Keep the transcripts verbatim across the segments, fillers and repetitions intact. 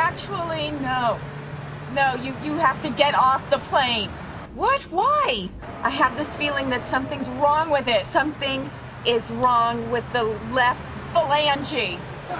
actually, no. No, you, you have to get off the plane. What? Why? I have this feeling that something's wrong with it. Something is wrong with the left phalange.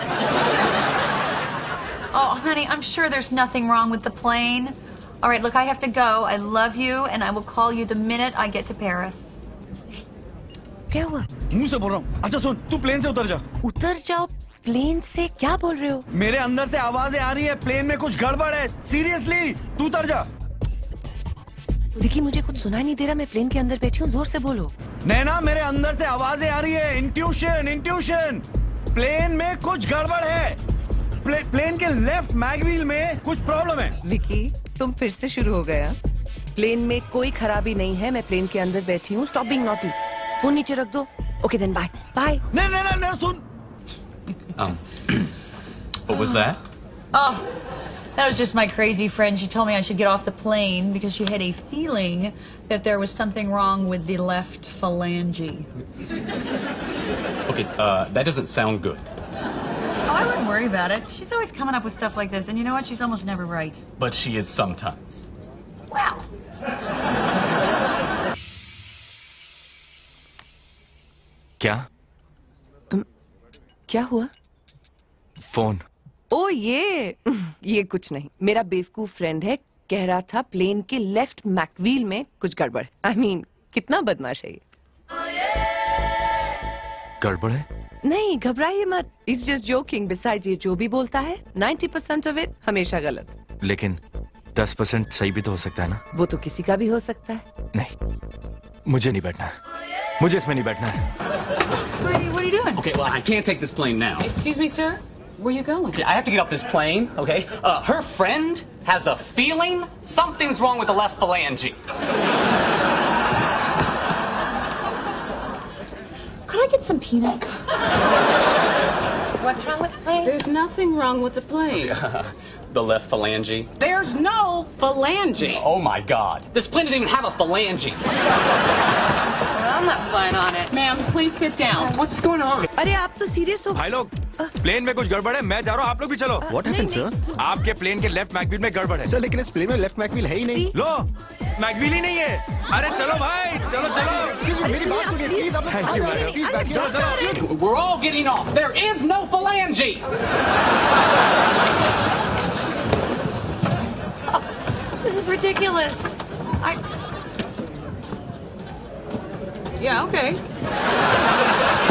Oh, honey, I'm sure there's nothing wrong with the plane. All right, look, I have to go. I love you, and I will call you the minute I get to Paris. क्या हुआ? मुंह से बोल रहा हूँ। अच्छा सुन, तू plane से उतर जा। उतर जाओ प्लेन से? क्या बोल रहे हो? मेरे अंदर से आवाजें आ रही है, प्लेन में कुछ गड़बड़ है। सीरियसली, तू उतर जा। विकी, मुझे कुछ सुनाई नहीं दे रहा, मैं प्लेन के अंदर बैठी हूँ, जोर से बोलो। नैना, मेरे अंदर से आवाजें आ रही है। Intuition, intuition. प्लेन में कुछ गड़बड़ है। प्ले, प्लेन के लेफ्ट मैगवील में कुछ प्रॉब्लम है। विकी, तुम फिर से शुरू हो गया। प्लेन में कोई खराबी नहीं है, मैं प्लेन के अंदर बैठी हूँ। Stop being naughty. फोन नीचे रख दो। Okay then, bye bye. नहीं नहीं नहीं, सुन। Um, what was that? Oh, that was just my crazy friend. She told me I should get off the plane because she had a feeling that there was something wrong with the left phalange. Okay, uh, that doesn't sound good. Oh, I wouldn't worry about it. She's always coming up with stuff like this, and you know what? She's almost never right. But she is sometimes. Wow. क्या? um, क्या हुआ? Phone. ओ ये ये कुछ नहीं, मेरा बेवकूफ friend है, कह रहा था प्लेन के लेफ्ट मैकवील में कुछ गड़बड़। आई मीन कितना बदमाश है ये। गड़बड़ है? नहीं, घबराइए मत। It's just joking. बिसाइड्स ये जो भी बोलता है नाइन्टी परसेंट ऑफ इट हमेशा गलत। लेकिन दस परसेंट सही भी तो हो सकता है ना? वो तो किसी का भी हो सकता है। नहीं, मुझे नहीं बैठना है, मुझे इसमें नहीं बैठना है। What are you, what are you doing? Okay, well, I can't take this plane now. Excuse me, sir? Where are you going? Okay, I have to get off this plane, okay? Uh, her friend has a feeling something's wrong with the left phalange. Could I get some peanuts? What's wrong with the plane? There's nothing wrong with the plane. The left phalange. There's no phalange. Oh my God. This plane doesn't even have a phalange. Well, I'm not flying on it. Ma'am, please sit down. What's going on? अरे आप तो serious हो। भाई लोग, plane में कुछ गड़बड़ है, मैं जा रहा हूँ, आप लोग भी चलो। What happened, sir? आपके प्लेन के लेफ्ट मैगवील में गड़बड़ है। सर, लेकिन इस प्लेन में लेफ्ट मैगवील है ही नहीं। लो, मैगवील ही नहीं है। अरे चलो भाई, चलो चलो। Excuse me, मेरी बात सुनिए, प्लीज। आप Thank you, madam. प्लीज बैठिए। चलो चलो। We're all getting off. There is no phalange. This is ridiculous. I. Yeah, okay.